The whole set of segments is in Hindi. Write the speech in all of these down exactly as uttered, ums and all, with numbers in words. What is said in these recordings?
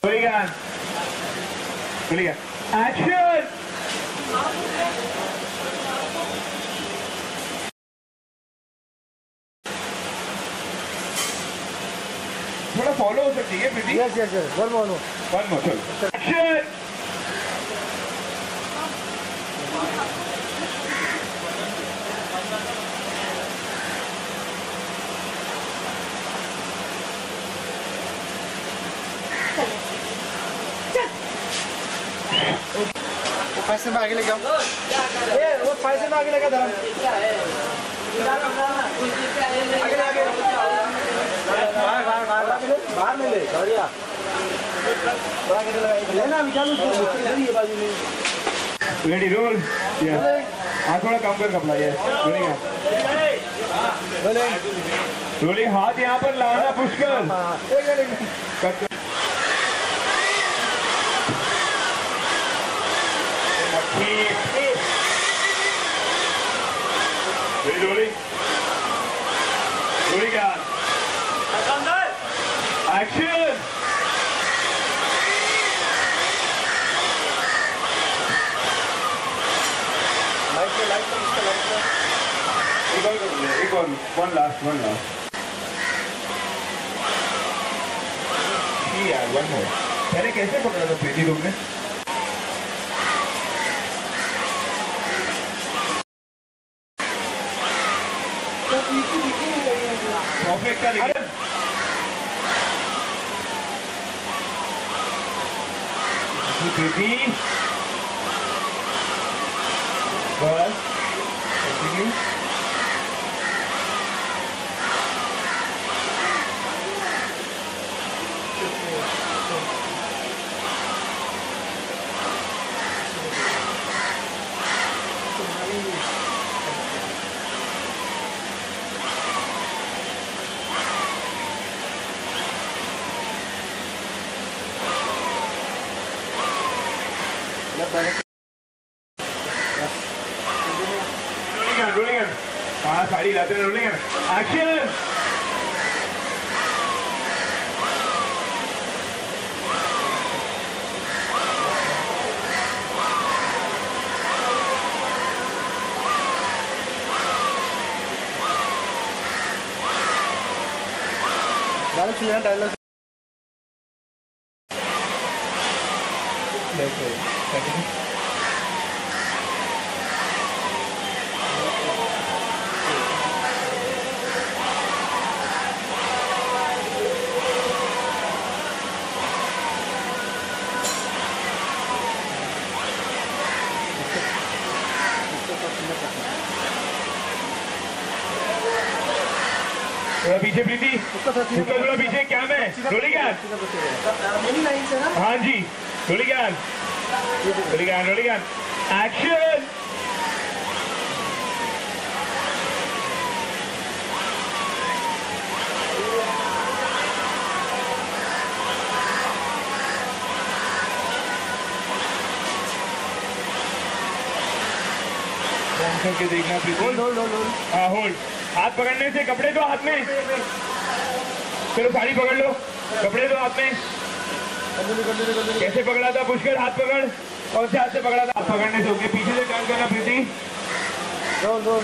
Hooligan. Hooligan. Action. थोड़ा फॉलो हो सकती है Preeti? Yes yes yes one more one more चलो एक्शन वो पैसे में आगे लेके आओ ये वो पैसे में आगे लेके धर्म आगे आगे बाहर बाहर बाहर बाहर में ले बढ़िया बड़ा के लगा लेना विचार इधर ये बाजू में रेडी रोल या हाथ थोड़ा कम कर कपड़ा ये रोलिंग रोलिंग रोलिंग हाथ यहाँ पर लाना Pushkar cut rolling rolling action light में लाइट में इसका लाइट में एक और कर ले एक और वन लास्ट वन लास्ट ये यार वन मोर पहले कैसे पकड़ा था प्रीति तुमने परफेक्ट का लेकिन प्रीति बस कंटिन्यू रोलिंग हाँ साड़ी लाते हैं रोलिंग एक्शन डायलॉग सुनिए डायलॉग थोड़ा पीछे प्रीति उसका थोड़ा पीछे क्या मैं रोलिंग हाँ जी रोलिंग रोलिंग रोलिंग एक्शन करके देखना प्लीज होल्ड होल्ड होल्ड हाँ होल्ड हाथ पकड़ने से कपड़े दो हाथ में चलो साड़ी पकड़ लो कपड़े दो हाथ में कैसे पकड़ा था पुष्कर हाथ पकड़ कौन से हाथ से पकड़ा था हाथ पकड़ने से होके पीछे से टर्न करना प्रीति रोल रोल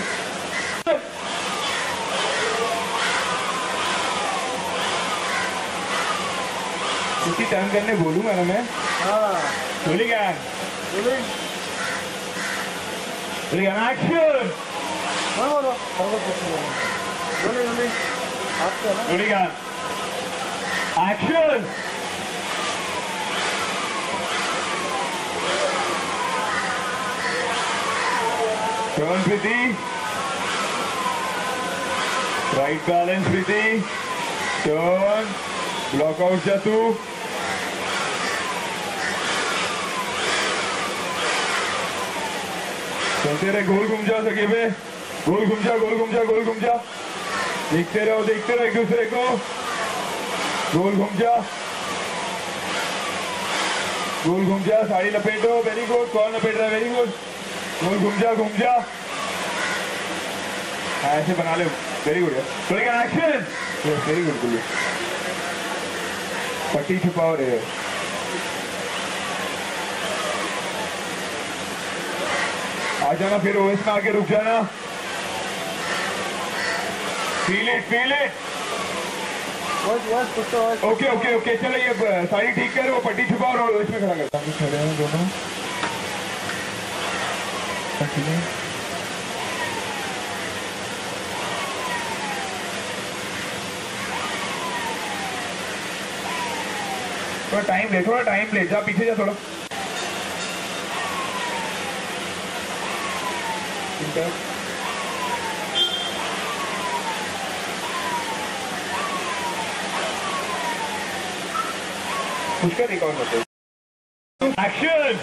किसी टर्न करने बोलूंगा ना मैं हाँ बोली क्या रोलिंग एक्शन बोलो बोलो रोलिंग रोलिंग हाथ पे ना rolling action turn Preeti right balance Preeti turn block out जा तू चलते रहे गोल घूम जा सके पे गोल घूम जा गोल घूम जा गोल घूम जा देखते रहो देखते रहो एक दूसरे को गोल घूम जा गोल घूम जा साड़ी लपेटो वेरी गुड कौन लपेट रहा है वेरी गुड गोल घूम जा घूम जा ऐसे बना ले वेरी गुड थोड़ी एक्शन वेरी गुड पट्टी छुपाओ रे आ जाना फिर ओएस में आके रुक जाना। Feel it feel it. Okay okay okay चलो ये साड़ी ठीक कर, वो पट्टी छुपा और ओएस में खड़ा करता हूँ। खड़े हैं दोनों। थोड़ा टाइम ले, थोड़ा टाइम ले, जा पीछे जा थोड़ा। उसका रिकॉर्ड करते एक्शन।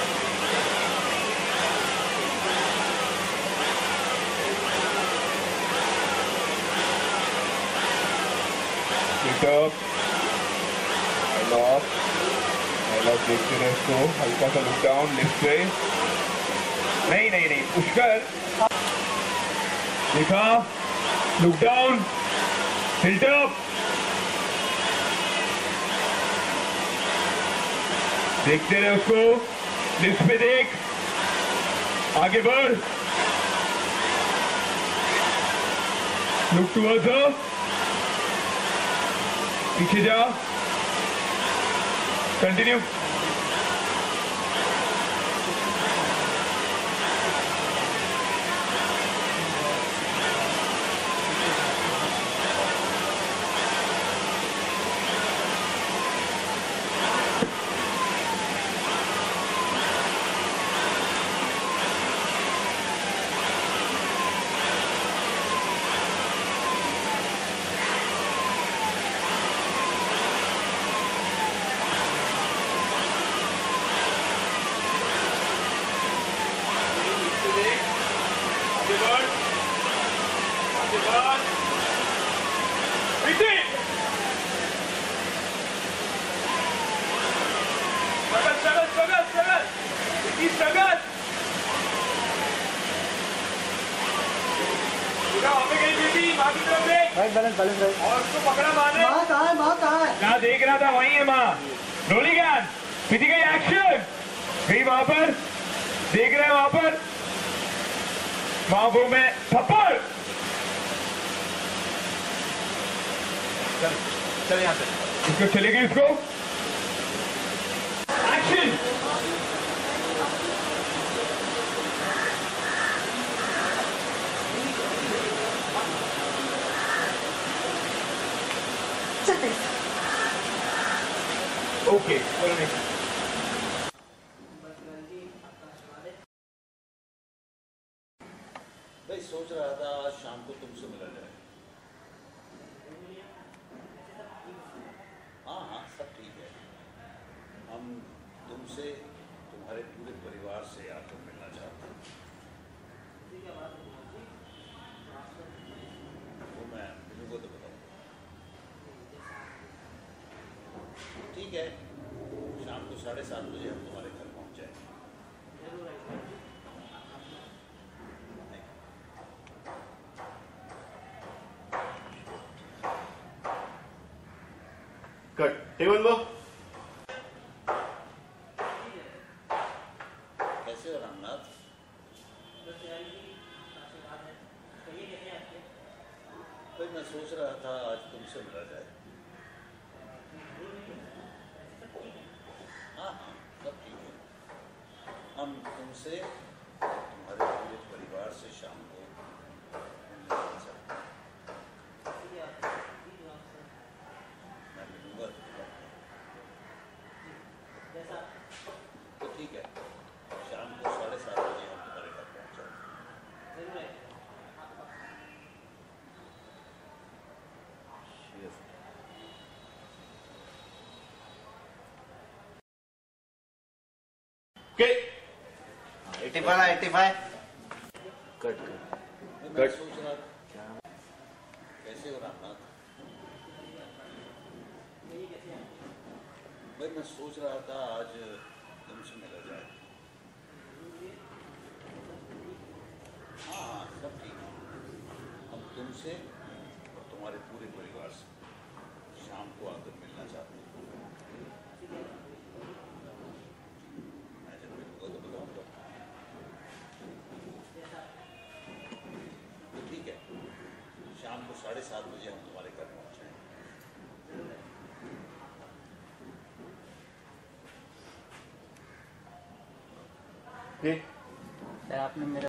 देखते रहे इसको, हल्का सा लुक डाउन लिफ्ट पे। नहीं नहीं नहीं पुष्कर, देखा, लुक डाउन, टिल्ट अप, देखते रहे उसको, लिफ्ट पे देख, आगे बढ़, लुक टुवर्ड्स हर, पीछे जा, कंटिन्यू। बैलेंस बैलेंस और उसको पकड़ा मारने। माँ कहाँ है, माँ कहाँ है? ना देख रहा था, वहीं है माँ। रोलिंग हैंड, पीछे गई, एक्शन, गई वहां पर, देख रहे हैं वहां पर, माँ वो में थप्पड़। चल चल यहाँ से, इसको चलेगी, इसको एक्शन। ओके भाई सोच रहा था आज शाम को तुमसे मिला जाए। हाँ हाँ सब ठीक है। हम तुमसे तुम्हारे पूरे परिवार से आकर मिलना चाहते हैं। वो मैं मिलूंगा तो बताऊंगा। ठीक है, शाम को साढ़े सात बजे हम तुम्हारे घर पहुंच जाएंगे। कट टेबल लो। कैसे हो रामनाथ? भाई मैं सोच रहा था आज तुमसे मिला जाए। हाँ हाँ सब ठीक है। हम तुमसे तुम्हारे पूरे परिवार से शाम को मिलना चाहते हैं। मैं मिलूंगा तो ठीक है, शाम को साढ़े सात बजे हम तुम्हारे घर पहुंच जाएंगे। K eighty five eighty five cut मैं सोच रहा था कैसे हो रामनाथ? भाई मैं सोच रहा था आज तुमसे मिला जाए। हाँ हाँ सब ठीक है। हम तुमसे और तुम्हारे पूरे परिवार से शाम को आकर मिलना चाहते हैं। मैं जब मिलूंगा तो बताऊंगा। सात बजे हम तुम्हारे घर पहुंचेंगे। ठीक। सर आपने मेरा